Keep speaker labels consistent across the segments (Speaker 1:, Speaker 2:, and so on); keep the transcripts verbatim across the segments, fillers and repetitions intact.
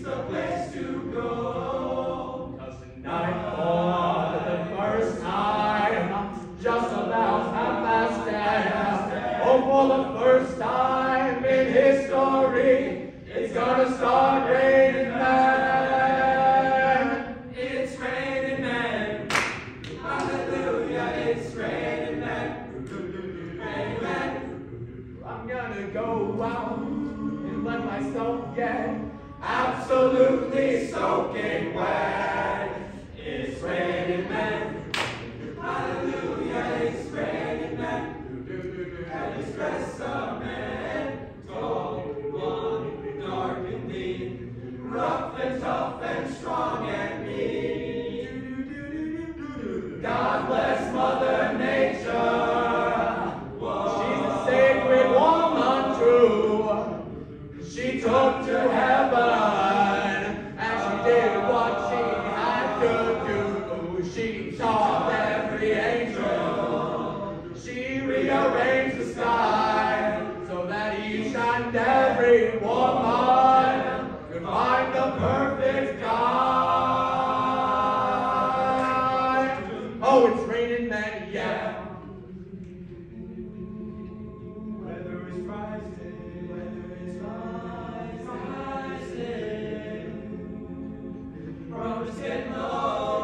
Speaker 1: street's the place to go.
Speaker 2: 'Cause tonight for the first time, just about half past ten, oh, for the first time in history, it's gonna start raining men.
Speaker 1: It's raining men. Hallelujah, it's raining men. Raining men.
Speaker 2: I'm gonna go out and let myself get absolutely soaking wet.
Speaker 1: It's raining men. Hallelujah, it's raining men. And it's dressed of men. Tall, blonde, dark and lean. Rough and tough and strong and mean.
Speaker 2: God bless Mother Nature. She's a sacred woman true. She took to heaven and she did what she had to do. She taught every angel. She rearranged the sky so that each and every woman could find the perfect guy. Oh, it's raining men, yeah.
Speaker 1: Weather is rising, weather is rising, rising. Road is getting low.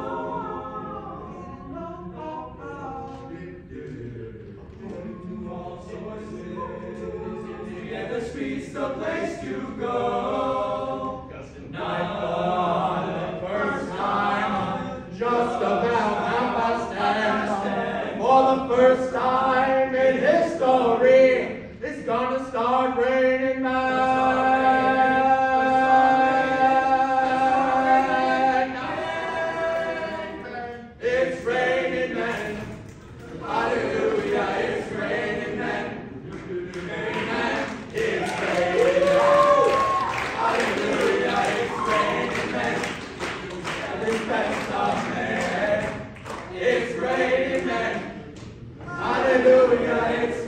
Speaker 1: All sources, yeah, the street's the place to go.
Speaker 2: 'Cause tonight for the first time, just about half past ten, for the first time in history, it's gonna start raining men. It's raining men. Hallelujah, it's raining men. Amen. It's raining men. Hallelujah, it's raining men. It's best of men. It's raining men. Hallelujah, it's